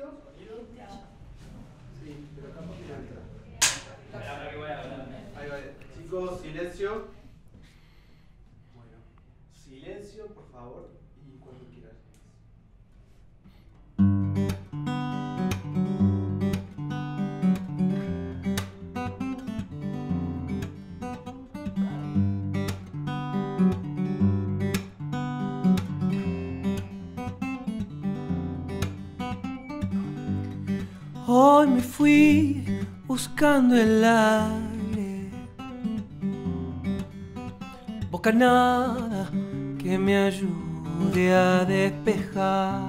silencio. Sí, pero acá por dentro. Ahí va. Chicos, silencio. Bueno, silencio, por favor, y cuando quieras. Hoy me fui buscando el aire, bocanada que me ayude a despejar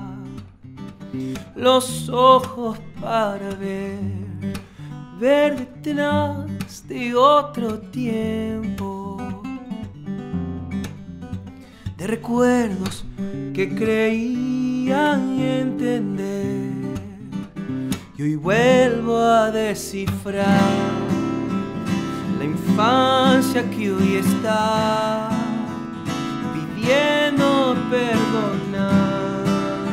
los ojos para ver detrás de otro tiempo, de recuerdos que creían entender. Y hoy vuelvo a descifrar la infancia que hoy está pidiendo perdonar.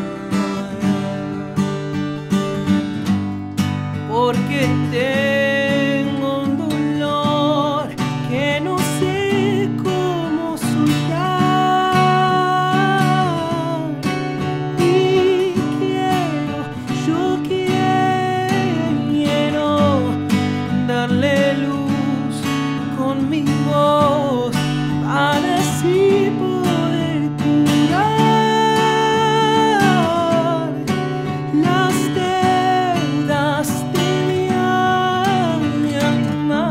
Porque tengo un dolor que no sé cómo soltar. Y yo quiero darle luz con mi voz para así poder curar las deudas de mi alma.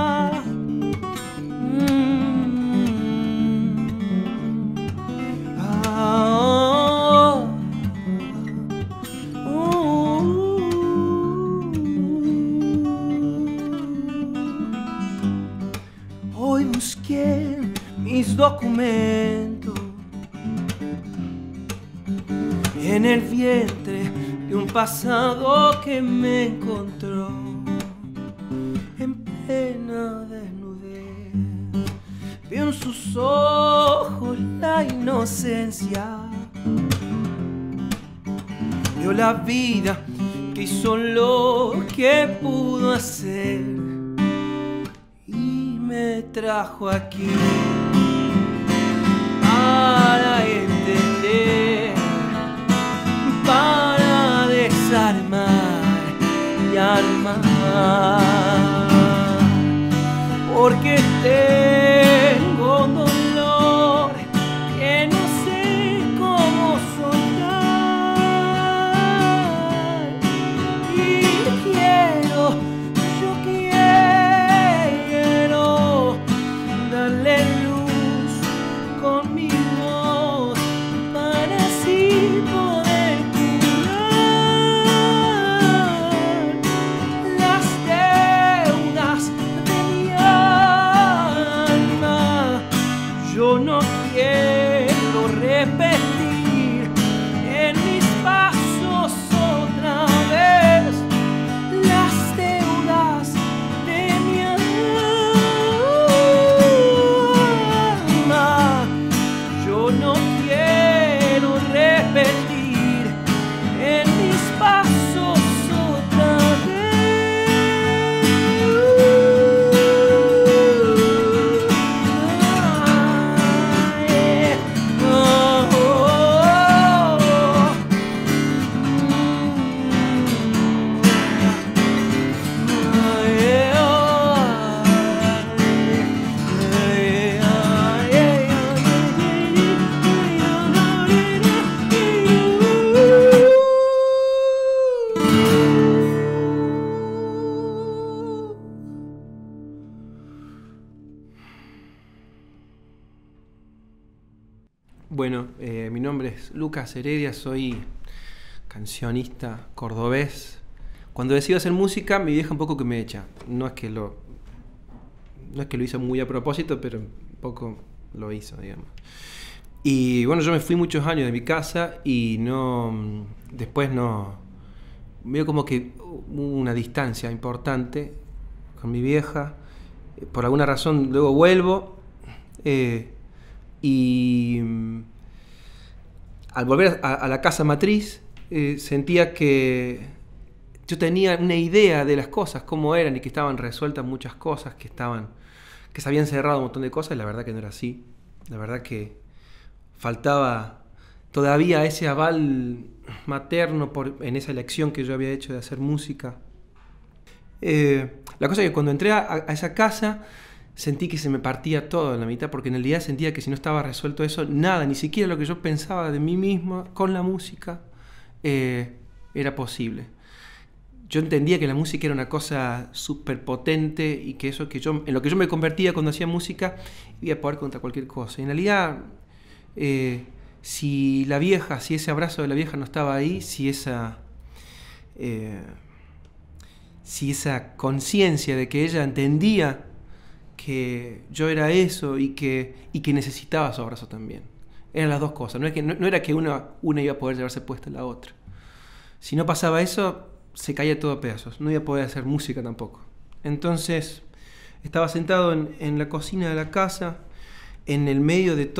Hoy busqué mis documentos en el vientre de un pasado que me encontró en plena desnudez. Veo en sus ojos la inocencia. Veo la vida que hizo lo que pudo hacer y me trajo aquí para entender, para desarmar y armar. Porque tengo un dolor que no sé cómo soltar. Y yo quiero darle luz con mi voz para así poder curar las deudas de mi alma. Yo no quiero repetir en mis pasos otra vez las deudas de mi alma. Yo no quiero repetir en mis pasos otra vez. Bueno, mi nombre es Lucas Heredia, soy cancionista cordobés. Cuando decido hacer música, mi vieja un poco que me echa. No es que lo hizo muy a propósito, pero un poco lo hizo, digamos. Y bueno, yo me fui muchos años de mi casa y después veo como que hubo una distancia importante con mi vieja. Por alguna razón luego vuelvo y al volver a la casa matriz sentía que yo tenía una idea de las cosas, cómo eran, y que estaban resueltas muchas cosas, que se habían cerrado un montón de cosas, y la verdad que no era así. La verdad que faltaba todavía ese aval materno en esa elección que yo había hecho de hacer música. La cosa es que cuando entré a esa casa sentí que se me partía todo en la mitad, porque en realidad sentía que si no estaba resuelto eso, nada, ni siquiera lo que yo pensaba de mí mismo con la música era posible. Yo entendía que la música era una cosa súper potente y que eso en lo que yo me convertía cuando hacía música iba a poder contra cualquier cosa. Y en realidad, si ese abrazo de la vieja no estaba ahí, si esa conciencia de que ella entendía que yo era eso y que necesitaba su abrazo también. Eran las dos cosas, no era que una iba a poder llevarse puesta la otra. Si no pasaba eso, se caía todo a pedazos, no iba a poder hacer música tampoco. Entonces estaba sentado en la cocina de la casa, en el medio de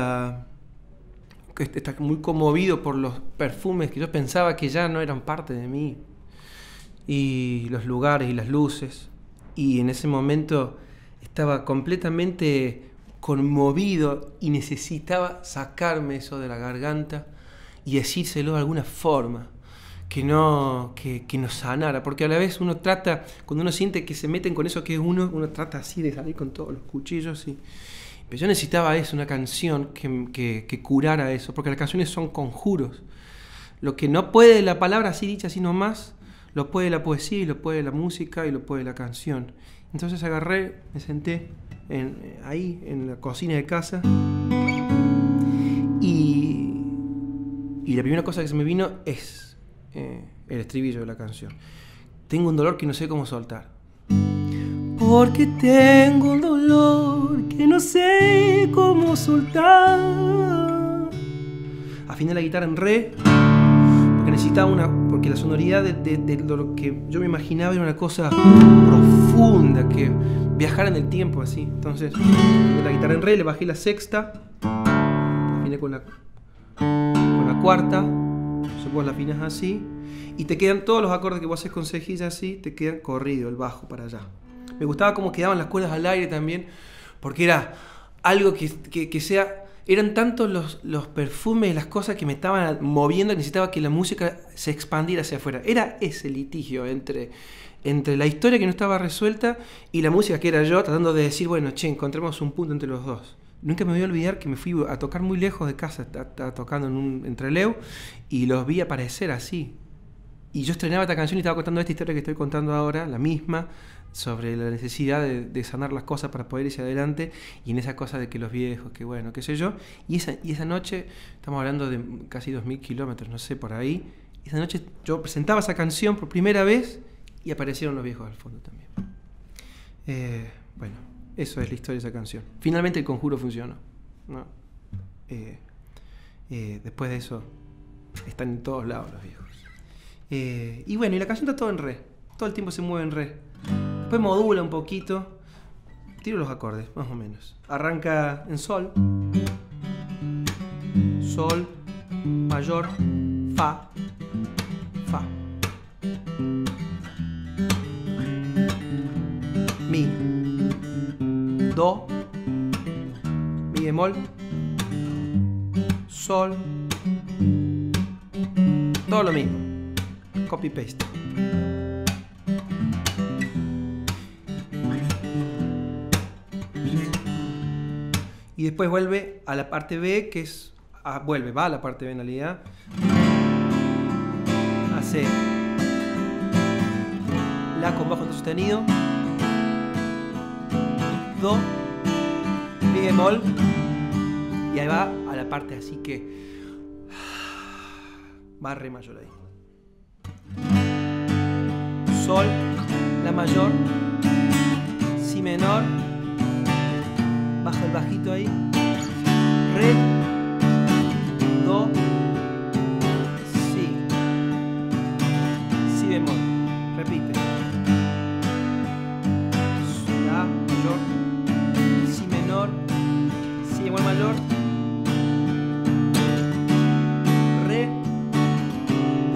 está muy conmovido por los perfumes que yo pensaba que ya no eran parte de mí, y los lugares y las luces, y en ese momento estaba completamente conmovido y necesitaba sacarme eso de la garganta y decírselo de alguna forma que nos sanara, porque a la vez uno trata, cuando uno siente que se meten con eso que es uno trata así de salir con todos los cuchillos, pero yo necesitaba eso, una canción que curara eso, porque las canciones son conjuros. Lo que no puede la palabra así dicha así nomás, lo puede la poesía, y lo puede la música, y lo puede la canción. Entonces agarré, me senté ahí en la cocina de casa, y la primera cosa que se me vino es el estribillo de la canción. Tengo un dolor que no sé cómo soltar. Porque tengo un dolor que no sé cómo soltar. Afiné la guitarra en re, porque necesitaba porque la sonoridad de lo que yo me imaginaba era una cosa profunda, que viajara en el tiempo así. Entonces, la guitarra en re, le bajé la sexta, afiné con la cuarta, vos la afinas así, y te quedan todos los acordes que vos haces con cejilla así, te quedan corrido el bajo para allá. Me gustaba cómo quedaban las cuerdas al aire también, porque era algo eran tantos los perfumes, las cosas que me estaban moviendo, que necesitaba que la música se expandiera hacia afuera. Era ese litigio entre la historia que no estaba resuelta y la música que era yo, tratando de decir, bueno, encontremos un punto entre los dos. Nunca me voy a olvidar que me fui a tocar muy lejos de casa, estaba tocando en un entreleu, y los vi aparecer así. Y yo estrenaba esta canción y estaba contando esta historia que estoy contando ahora, la misma, sobre la necesidad de sanar las cosas para poder irse adelante, y en esa cosa de que los viejos, que bueno, qué sé yo. Y esa noche, estamos hablando de casi 2000 kilómetros, no sé, por ahí. Esa noche yo presentaba esa canción por primera vez y aparecieron los viejos al fondo también. Bueno, eso es la historia de esa canción. Finalmente el conjuro funcionó, ¿no? Después de eso, están en todos lados los viejos. Y bueno, y la canción está todo en re. Todo el tiempo se mueve en re. Después modula un poquito. Tiro los acordes, más o menos. Arranca en sol. Sol, mayor, fa, fa. Mi, do, mi bemol, sol. Todo lo mismo. Copy paste. Y después vuelve a la parte B, que es... va a la parte B en realidad. Hace La con bajo sostenido, Do, Mi bemol, y ahí va a la parte así que va re mayor ahí. Sol, La mayor, Si menor, bajo el bajito ahí, re, do, si, si bemol, repite, la mayor, si menor, si bemol mayor, re,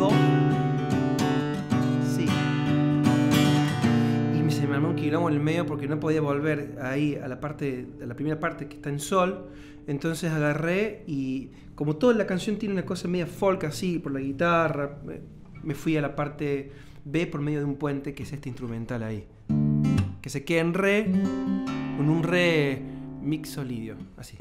quilombo en el medio porque no podía volver ahí a la primera parte que está en sol. Entonces agarré y como toda la canción tiene una cosa media folk así por la guitarra, me fui a la parte B por medio de un puente que es este instrumental ahí, que se queda en re, con un re mixolidio, así.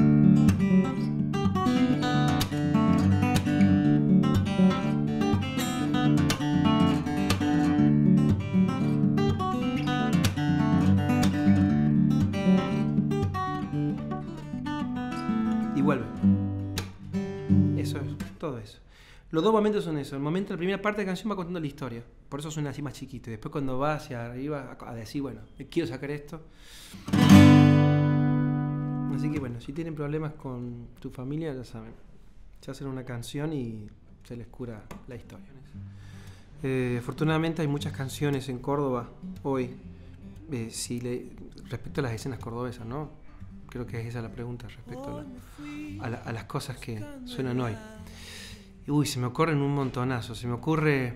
Y vuelve. Eso es, todo eso. Los dos momentos son eso. El momento, la primera parte de la canción va contando la historia. Por eso suena así más chiquito. Y después cuando va hacia arriba a decir, bueno, quiero sacar esto. Así que bueno, si tienen problemas con tu familia, ya saben. Se hacen una canción y se les cura la historia. Afortunadamente hay muchas canciones en Córdoba hoy. Respecto a las escenas cordobesas, ¿no? Creo que es esa la pregunta respecto a las cosas que suenan hoy. Uy, se me ocurren un montonazo. Se me ocurre...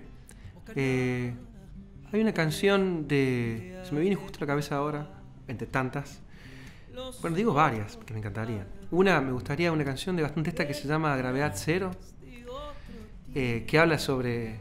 hay una canción de... Se me viene justo a la cabeza ahora, entre tantas. Bueno, digo varias, que me encantarían. Me gustaría una canción de Gastón Testa que se llama Gravedad Cero, que habla sobre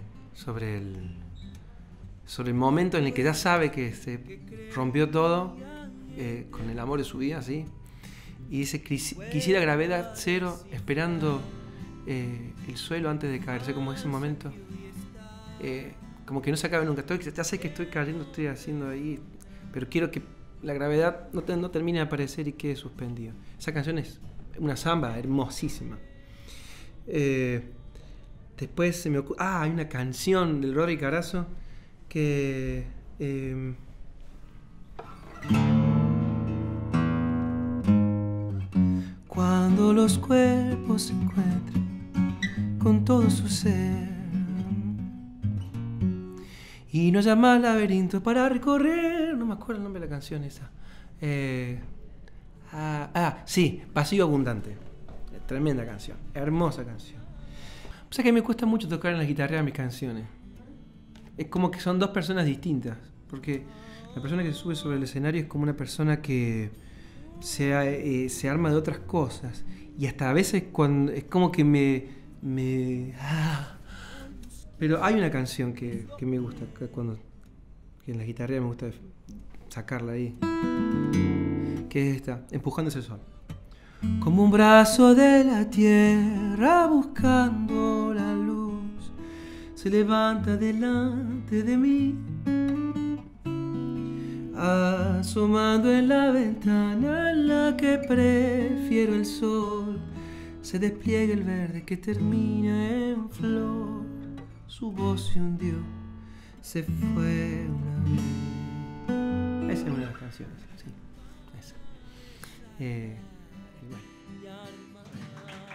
el momento en el que ya sabe que se rompió todo, con el amor de su vida, ¿sí? Y dice, quisiera gravedad cero, esperando el suelo antes de caerse, como ese momento, como que no se acabe nunca. Ya sé que estoy cayendo, estoy haciendo ahí, pero quiero que la gravedad no termine de aparecer y quede suspendido. Esa canción es una samba hermosísima. Después se me ocurre... hay una canción del Rodri Carazo que... Cuando los cuerpos se encuentran con todo su ser y no llama al laberinto para recorrer, no me acuerdo el nombre de la canción esa. Sí, Vacío Abundante. Tremenda canción, hermosa canción. O sea que me cuesta mucho tocar en la guitarra mis canciones. Es como que son dos personas distintas, porque la persona que se sube sobre el escenario es como una persona que se arma de otras cosas, y hasta a veces cuando es como que pero hay una canción que me gusta, que en la guitarra me gusta sacarla ahí, que es esta, Empujándose el sol. Como un brazo de la tierra buscando la luz, se levanta delante de mí, asomando en la ventana en la que prefiero el sol, se despliega el verde que termina en flor, su voz se hundió, se fue una vez. Esa es una de las canciones, sí, esa. Bueno.